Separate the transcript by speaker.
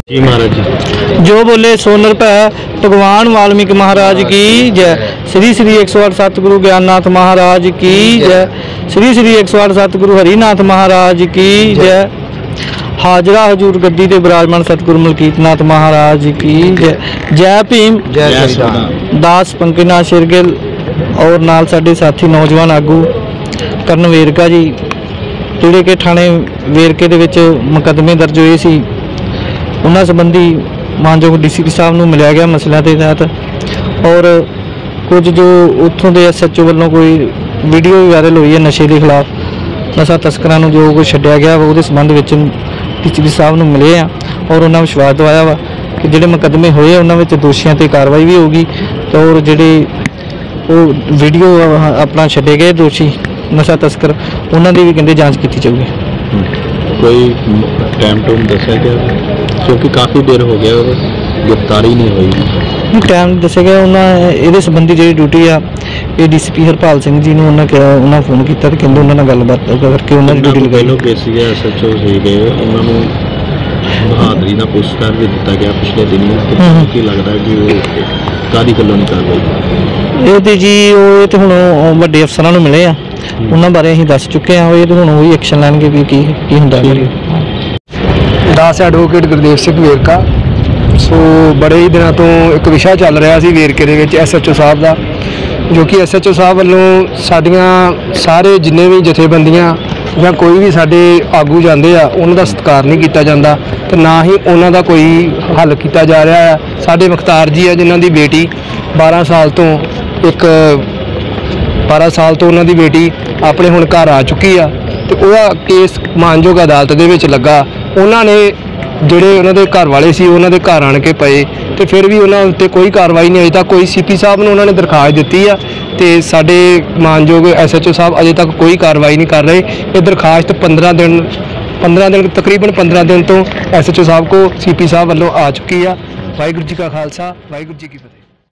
Speaker 1: जी महाराज जी।
Speaker 2: जो बोले सो निरभै भगवान वाल्मीकि महाराज की जय। श्री श्री 108 सतगुरु ज्ञाननाथ महाराज की जय। श्री श्री 108 सतगुरु हरिनाथ महाराज की जय। हाजरा हजूर गद्दी ते विराजमान सतगुरु मलकीतनाथ महाराज की जय। जय भीम
Speaker 1: जय श्री
Speaker 2: दास पंकजनाथ शिरगिल और नाल साडे साथी नौजवान आगू करण वेरका जी जिहड़े कि थाणे वेरके दे विच मुकदमे दर्ज होए सी उन्हां संबंधी मानयोग DCP साहब नूं मिलिया गया मसलिਆਂ के तहत और कुछ जो उत्थों के SHO वालों कोई वीडियो भी वायरल हुई है नशे के खिलाफ नशा तस्करां नूं जो कुछ छड्डिया गया वा उहदे संबंध विच DCP साहब नूं मिले आ और उन्हां विश्वास दवाया वा कि जिहड़े मुकदमे होए उन्हां विच दोषियों ते कार्रवाई भी होगी तो और जिहड़े वो वीडियो अपना छड्डे गए दोषी नशा तस्कर उन्हां दी भी कहंदे जांच की जाऊगी।
Speaker 1: कोई टाइम टूम दसा गया क्योंकि काफ़ी देर हो गया गिरफ्तारी नहीं हुई
Speaker 2: टाइम दसा गया उन्होंने ये संबंधी जी ड्यूटी आ ये DCP हरपाल सिंह जी ने उन्होंने फोन किया तो कहते उन्होंने गलबात करके उन्होंने ड्यूटी लगाई
Speaker 1: SHO सीगे उन्होंने बहादरी का पुरस्कार भी दिता गया पिछले दिन की लगता है कि वो कादी गलों नहीं कर रही
Speaker 2: ये तो जी वो तो हुण वड्डे अफसरां नूं मिले आ उन्होंने बारे असीं दस चुके हैं ये तो हुण वही एक्शन लैणगे भी की हुंदा है।
Speaker 3: दास एडवोकेट गुरदेव सिंह वेरका सो बड़े ही दिनों तो एक विषय चल रहा सी वेरके दे विच SHO साहब का जो कि SHO साहब वालों साडियां सारे जिन्ने भी जथेबंदियां या कोई भी साडे आगू जाते आ उन्हां दा सत्कार नहीं किया जाता तो ना ही उन्हां दा कोई हल किया जा रहा है। साडे मुख्तार जी है जिन्हां दी बेटी 12 साल तो एक 12 साल तो उन्हां दी बेटी अपने हुण घर आ चुकी आ तो वह केस मानयोग अदालत दे विच लगा उन्होंने जोड़े उन्होंने घर वाले सी उन्होंने घर आन के पे तो फिर भी उन्होंने उत्ते कोई कार्रवाई नहीं अजे तक कोई CP साहब ने उन्होंने दरखास्त दी है तो साडे मानयोग SHO साहब अजे तक कोई कार्रवाई नहीं कर रहे। ये दरखास्त 15 दिन तकरीबन 15 दिन तो SHO साहब को CP साहब वालों आ चुकी है। वाहिगुरू जी का खालसा वाहिगुरू जी की फतेह।